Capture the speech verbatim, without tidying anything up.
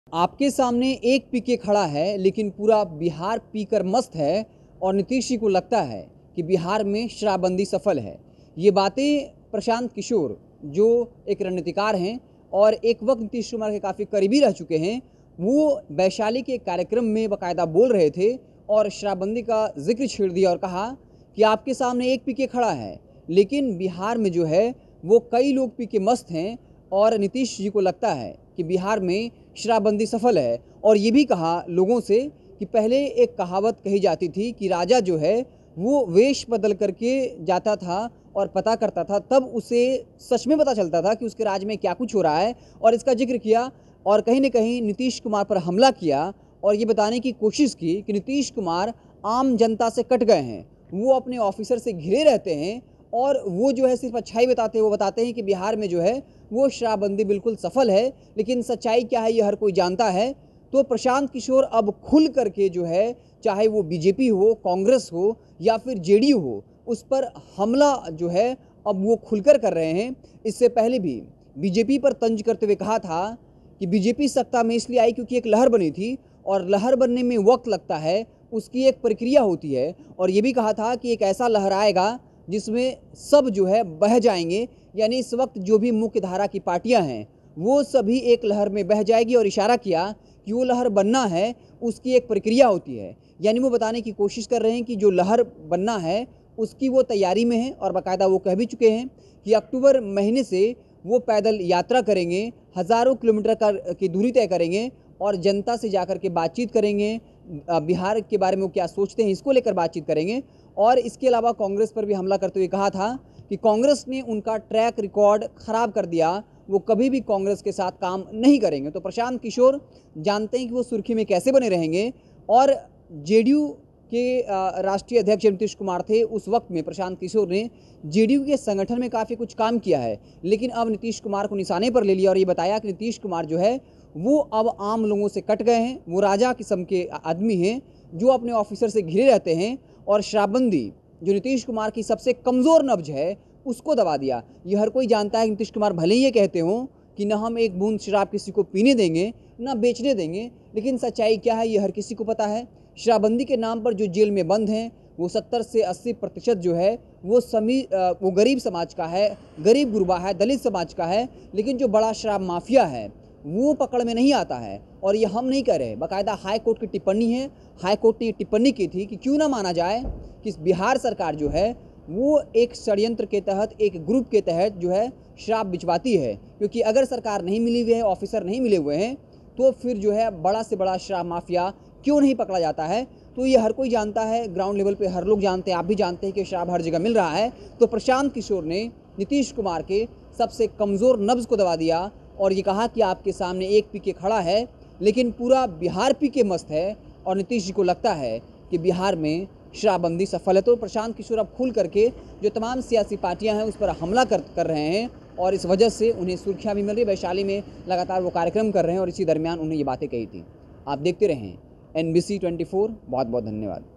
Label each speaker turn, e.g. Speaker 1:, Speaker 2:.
Speaker 1: आपके सामने एक पी के खड़ा है, लेकिन पूरा बिहार पीकर मस्त है और नीतीश जी को लगता है कि बिहार में शराबबंदी सफल है। ये बातें प्रशांत किशोर, जो एक रणनीतिकार हैं और एक वक्त नीतीश कुमार के काफ़ी करीबी रह चुके हैं, वो वैशाली के एक कार्यक्रम में बाकायदा बोल रहे थे और शराबबंदी का जिक्र छेड़ दिया और कहा कि आपके सामने एक पी के खड़ा है, लेकिन बिहार में जो है वो कई लोग पी के मस्त हैं और नीतीश जी को लगता है कि बिहार में शराबबंदी सफल है। और ये भी कहा लोगों से कि पहले एक कहावत कही जाती थी कि राजा जो है वो वेश बदल करके जाता था और पता करता था, तब उसे सच में पता चलता था कि उसके राज्य में क्या कुछ हो रहा है। और इसका जिक्र किया और कहीं न कहीं नीतीश कुमार पर हमला किया और ये बताने की कोशिश की कि नीतीश कुमार आम जनता से कट गए हैं, वो अपने ऑफिसर से घिरे रहते हैं और वो जो है सिर्फ अच्छाई बताते हैं। वो बताते हैं कि बिहार में जो है वो शराबबंदी बिल्कुल सफल है, लेकिन सच्चाई क्या है ये हर कोई जानता है। तो प्रशांत किशोर अब खुल करके जो है, चाहे वो बीजेपी हो, कांग्रेस हो या फिर जेडीयू हो, उस पर हमला जो है अब वो खुलकर कर रहे हैं। इससे पहले भी बीजेपी पर तंज करते हुए कहा था कि बीजेपी सत्ता में इसलिए आई क्योंकि एक लहर बनी थी और लहर बनने में वक्त लगता है, उसकी एक प्रक्रिया होती है। और ये भी कहा था कि एक ऐसा लहर आएगा जिसमें सब जो है बह जाएंगे, यानी इस वक्त जो भी मुख्य धारा की पार्टियां हैं वो सभी एक लहर में बह जाएगी। और इशारा किया कि वो लहर बनना है, उसकी एक प्रक्रिया होती है। यानी वो बताने की कोशिश कर रहे हैं कि जो लहर बनना है उसकी वो तैयारी में है और बाकायदा वो कह भी चुके हैं कि अक्टूबर महीने से वो पैदल यात्रा करेंगे, हज़ारों किलोमीटर का की दूरी तय करेंगे और जनता से जाकर के बातचीत करेंगे, बिहार के बारे में वो क्या सोचते हैं इसको लेकर बातचीत करेंगे। और इसके अलावा कांग्रेस पर भी हमला करते हुए कहा था कि कांग्रेस ने उनका ट्रैक रिकॉर्ड खराब कर दिया, वो कभी भी कांग्रेस के साथ काम नहीं करेंगे। तो प्रशांत किशोर जानते हैं कि वो सुर्खी में कैसे बने रहेंगे। और जेडीयू के राष्ट्रीय अध्यक्ष नीतीश कुमार थे, उस वक्त में प्रशांत किशोर ने जेडीयू के संगठन में काफ़ी कुछ काम किया है, लेकिन अब नीतीश कुमार को निशाने पर ले लिया और ये बताया कि नीतीश कुमार जो है वो अब आम लोगों से कट गए हैं। वो राजा किस्म के आदमी हैं जो अपने ऑफिसर से घिरे रहते हैं और शराबबंदी जो नीतीश कुमार की सबसे कमज़ोर नब्ज है उसको दबा दिया। ये हर कोई जानता है कि नीतीश कुमार भले ही ये कहते हों कि ना हम एक बूंद शराब किसी को पीने देंगे ना बेचने देंगे, लेकिन सच्चाई क्या है ये हर किसी को पता है। शराबबंदी के नाम पर जो जेल में बंद हैं वो सत्तर से अस्सी प्रतिशत जो है वो समी वो गरीब समाज का है, गरीब गुरबा है, दलित समाज का है। लेकिन जो बड़ा शराब माफिया है वो पकड़ में नहीं आता है। और ये हम नहीं कह रहे, बाकायदा हाई कोर्ट की टिप्पणी है। हाई कोर्ट ने टिप्पणी की थी कि क्यों ना माना जाए कि बिहार सरकार जो है वो एक षड्यंत्र के तहत, एक ग्रुप के तहत जो है शराब बिचवाती है। क्योंकि अगर सरकार नहीं मिली हुई है, ऑफिसर नहीं मिले हुए हैं, तो फिर जो है बड़ा से बड़ा शराब माफिया क्यों नहीं पकड़ा जाता है। तो ये हर कोई जानता है, ग्राउंड लेवल पे हर लोग जानते हैं, आप भी जानते हैं कि शराब हर जगह मिल रहा है। तो प्रशांत किशोर ने नीतीश कुमार के सबसे कमज़ोर नब्ज़ को दबा दिया और ये कहा कि आपके सामने एक पी के खड़ा है, लेकिन पूरा बिहार पी के मस्त है और नीतीश जी को लगता है कि बिहार में शराबबंदी सफल है। तो प्रशांत किशोर अब खुल करके जो तमाम सियासी पार्टियां हैं उस पर हमला कर कर रहे हैं और इस वजह से उन्हें सुर्खियां भी मिल रही है। वैशाली में लगातार वो कार्यक्रम कर रहे हैं और इसी दरमियान उन्होंने ये बातें कही थी। आप देखते रहें N B C twenty four. बहुत बहुत धन्यवाद।